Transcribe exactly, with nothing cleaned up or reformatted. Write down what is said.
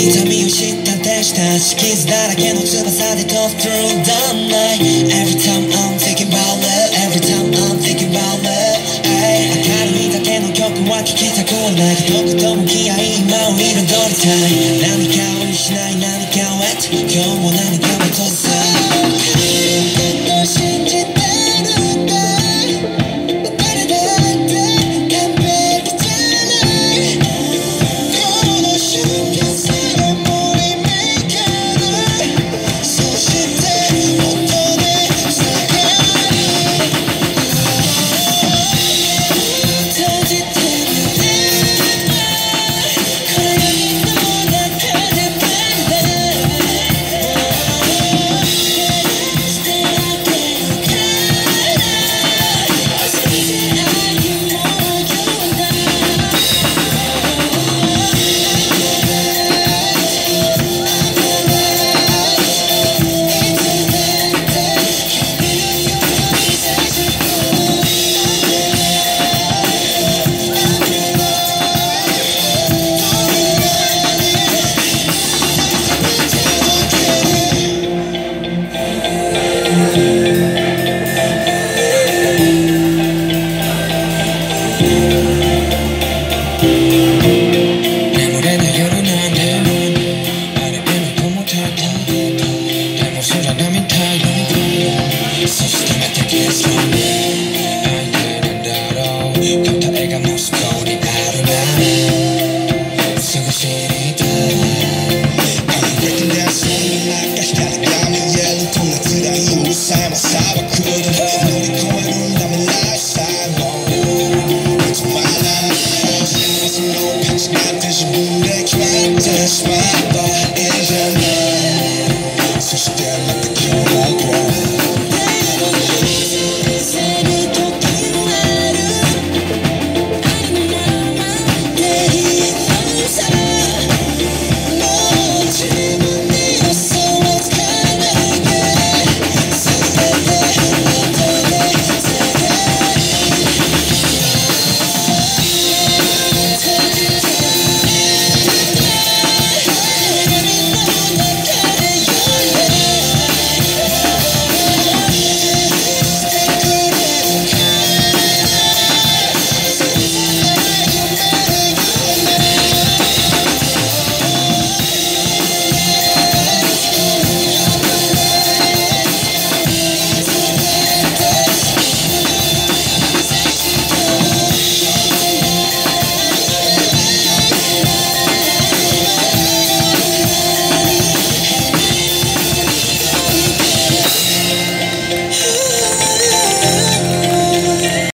痛みを知った手したし傷だらけの翼で飛ぶ through the night Every time I'm thinking about it Every time I'm thinking about it明るいだけの曲は聴きたくはないどこと向き合い今を彩りたい何かを失い何かを得て今日も何かを閉ざすずっと信じてるんだ誰だって完璧じゃないこの瞬間さえもリメイクそして音でつながる閉じてるJust